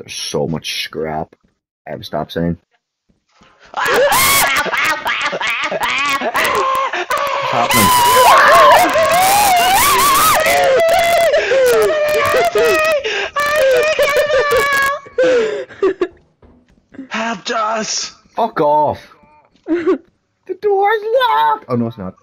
There's so much scrap. I have a stop sign. What's happening? Help us! Fuck off! The door's locked! Oh no, it's not.